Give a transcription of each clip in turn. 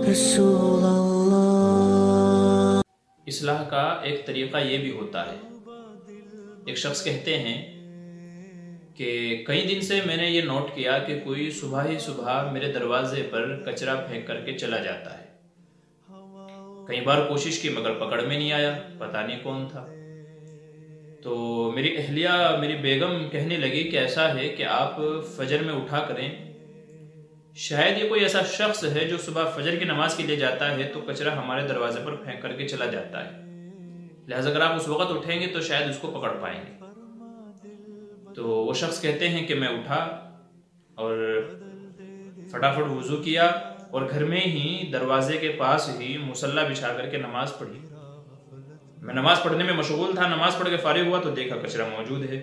رسول اللہ۔ اصلاح کا ایک طریقہ یہ بھی ہوتا ہے۔ ایک شخص کہتے ہیں کہ کئی دن سے میں نے یہ نوٹ کیا کہ کوئی صبح ہی صبح میرے دروازے پر کچرا پھینک کر کے چلا جاتا ہے۔ کئی بار کوشش کی مگر پکڑ میں نہیں آیا، پتہ نہیں کون تھا۔ تو میری اہلیہ، میری بیگم کہنے لگی کہ ایسا ہے کہ آپ فجر میں اٹھا کریں، شاید یہ کوئی ایسا شخص ہے جو صبح فجر کی نماز کے لیے جاتا ہے تو کچرا ہمارے دروازے پر پھینک کر کے چلا جاتا ہے، لہذا اگر آپ اس وقت اٹھیں گے تو شاید اس کو پکڑ پائیں گے۔ تو وہ شخص کہتے ہیں کہ میں اٹھا اور فٹافٹ وضو کیا اور گھر میں ہی دروازے کے پاس ہی مصلی بچھا کر کے نماز پڑھی۔ میں نماز پڑھنے میں مشغول تھا، نماز پڑھ کے فارغ ہوا تو دیکھا کچرا موجود ہے۔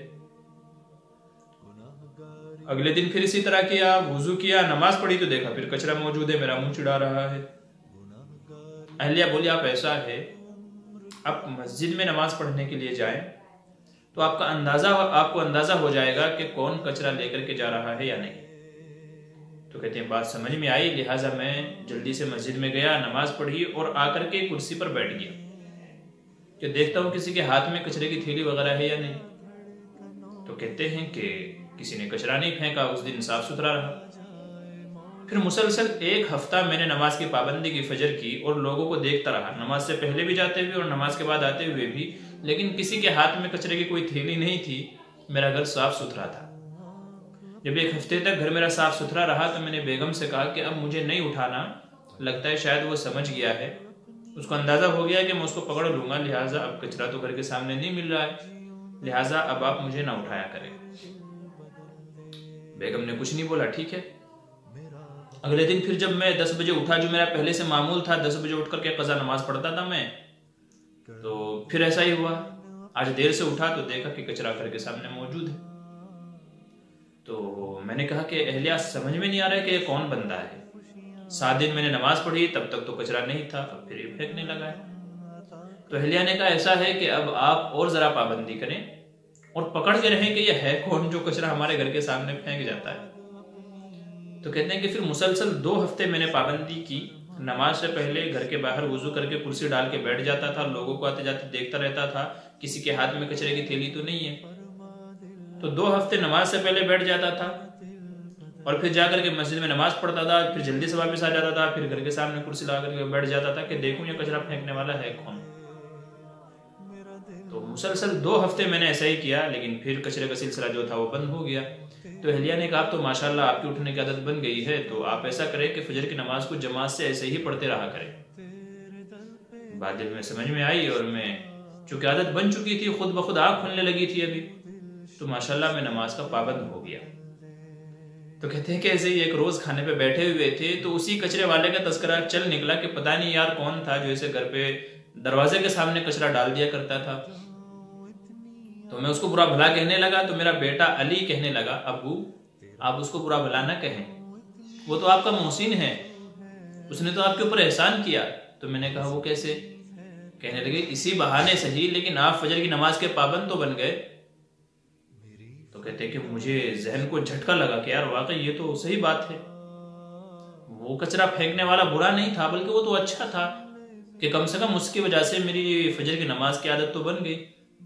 اگلے دن پھر اسی طرح کیا، وضو کیا، نماز پڑھی تو دیکھا پھر کچرا موجود ہے، میرا منہ چڑھا رہا ہے۔ اہلیہ بولی آپ ایسا ہے، آپ مسجد میں نماز پڑھنے کے لیے جائیں تو آپ کو اندازہ ہو جائے گا کہ کون کچرا لے کر کے جا رہا ہے یا نہیں۔ تو کہتے ہیں بات سمجھ میں آئی، لہٰذا میں جلدی سے مسجد میں گیا، نماز پڑھی اور آ کر کے کرسی پر بیٹھ گیا کہ دیکھتا ہوں کسی کے ہاتھ میں کچرے کی تھیلی وغیرہ ہے یا نہیں۔ تو کہتے ہیں کہ کسی نے کچرا نہیں پھینکا، اس دن صاف ستھرا رہا۔ پھر مسلسل 1 ہفتہ میں نے نماز کی پابندی کی، فجر کی، اور لوگوں کو دیکھتا رہا، نماز سے پہلے بھی جاتے ہوئے اور نماز کے بعد آتے ہوئے بھی، لیکن کسی کے ہاتھ میں کچرے کی کوئی تھیلی نہیں تھی، میرا گھر صاف ستھرا تھا۔ جب 1 ہفتے تک گھر میرا صاف ستھرا رہا تو میں نے بیگم سے کہا کہ اب مجھے نہیں اٹھانا، لگتا ہے شاید وہ سمجھ گیا ہے، اس کو اندازہ ہو گیا کہ میں اس کو پکڑ لوں گا، لہٰذا اب کچرا تو گھر کے سامنے نہیں مل رہا ہے، لہٰذا اب آپ مجھے نہ اٹھایا کریں۔ بیگم نے کچھ نہیں بولا، ٹھیک ہے۔ اگلے دن پھر جب میں 10 بجے اٹھا، جو میرا پہلے سے معمول تھا 10 بجے اٹھ کر کے قضا نماز پڑھتا تھا میں، تو پھر ایسا ہی ہوا۔ آج دیر سے اٹھا تو دیکھا کہ کچرا گھر کے سامنے موجود ہے۔ تو میں نے کہا کہ اہلیہ سمجھ میں نہیں آ رہا ہے کہ یہ کون بندہ ہے، 7 دن میں نے نماز پڑھی تب تک تو کچرا نہیں تھا، اب پھر یہ پھینکنے لگا ہے۔ تو اہلیہ نے کہا ایسا ہے کہ اب آپ اور ذرا پابندی کریں اور پکڑ کے رہیں کہ یہ ہے کون جو کچرا ہمارے گھر کے سامنے پھینک جاتا ہے۔ تو کہتے ہیں کہ پھر مسلسل 2 ہفتے میں نے پابندی کی، نماز سے پہلے گھر کے باہر وضو کر کے کرسی ڈال کے بیٹھ جاتا تھا، لوگوں کو آتے جاتے دیکھتا رہتا تھا، کسی کے ہاتھ میں کچرے کی تھیلی تو نہیں ہے۔ تو 2 ہفتے نماز سے پہلے بیٹھ جاتا تھا اور پھر جا کر کے مسجد میں نماز پڑھتا تھا، پھر جلدی سے واپس آ جاتا تھا، پھر گھر کے سامنے کرسی لگا کر کے بیٹھ جاتا تھا کہ دیکھوں یہ کچرا پھینکنے والا ہے کون۔ تو مسلسل 2 ہفتے میں نے ایسا ہی کیا، لیکن پھر کچرے کا سلسلہ جو تھا وہ بند ہو گیا۔ تو اہلیہ نے کہا تو ماشاءاللہ آپ کی اٹھنے کی عادت بن گئی ہے، تو آپ ایسا کریں کہ فجر کی نماز کو جماعت سے ایسے ہی پڑھتے رہا کریں۔ بات دل میں سمجھ میں آئی اور میں چونکہ عادت بن چکی تھی، خود بخود آنکھ کھلنے لگی تھی ابھی، تو ماشاءاللہ میں نماز کا پابند ہو گیا۔ تو کہتے ہیں کہ ایسے ہی ایک روز کھانے پہ بیٹھے ہوئے تھے تو اسی کچرے والے کا تذکرہ چل نکلا کہ پتہ نہیں یار کون تھا جو اسے گھر پہ دروازے کے سامنے کچرا ڈال دیا کرتا تھا۔ تو میں اس کو برا بھلا کہنے لگا تو میرا بیٹا علی کہنے لگا ابو آپ اس کو برا بھلا نہ کہیں، وہ تو آپ کا محسن ہے، اس نے تو آپ کے اوپر احسان کیا۔ تو میں نے کہا وہ کیسے؟ کہنے لگے اسی بہانے صحیح، لیکن آپ فجر کی نماز کے پابند تو بن گئے۔ تو کہتے ہیں کہ مجھے ذہن کو جھٹکا لگا کہ یار واقعی یہ تو صحیح بات ہے، وہ کچرا پھینکنے والا برا نہیں تھا بلکہ وہ تو اچھا تھا کہ کم سے کم اس کی وجہ سے میری فجر کی نماز کی عادت تو بن گئی۔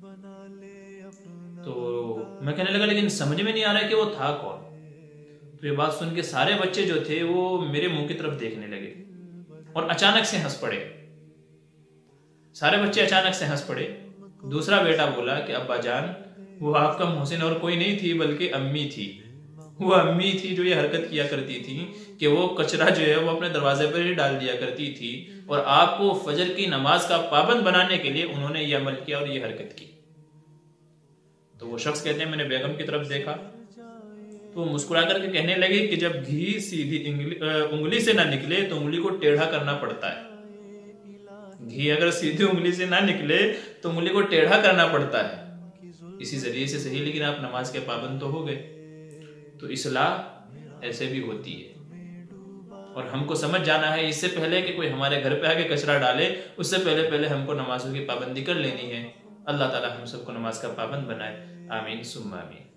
تو میں کہنے لگا لیکن سمجھ میں نہیں آ رہا کہ وہ تھا کون۔ تو یہ بات سن کے سارے بچے جو تھے وہ میرے منہ کی طرف دیکھنے لگے اور اچانک سے ہنس پڑے، سارے بچے اچانک سے ہنس پڑے۔ دوسرا بیٹا بولا کہ ابا جان وہ آپ کا محسن اور کوئی نہیں تھی بلکہ امی تھی، وہ امی تھی جو یہ حرکت کیا کرتی تھی کہ وہ کچرا جو ہے وہ اپنے دروازے پر ہی ڈال دیا کرتی تھی، اور آپ کو فجر کی نماز کا پابند بنانے کے لیے انہوں نے یہ عمل کیا اور یہ حرکت کی۔ تو وہ شخص کہتے ہیں میں نے بیگم کی طرف دیکھا تو مسکرا کر کے کہنے لگے کہ جب گھی سیدھی انگلی سے نہ نکلے تو انگلی کو ٹیڑھا کرنا پڑتا ہے، گھی اگر سیدھی انگلی سے نہ نکلے تو انگلی کو ٹیڑھا کرنا پڑتا ہے، اسی ذریعے سے صحیح، لیکن آپ نماز کے پابند تو ہو گئے۔ تو اصلاح ایسے بھی ہوتی ہے اور ہم کو سمجھ جانا ہے اس سے پہلے کہ کوئی ہمارے گھر پہ آ کے کچرا ڈالے، اس سے پہلے ہم کو نمازوں کی پابندی کر لینی ہے۔ اللہ تعالی ہم سب کو نماز کا پابند بنائے، آمین ثم آمین۔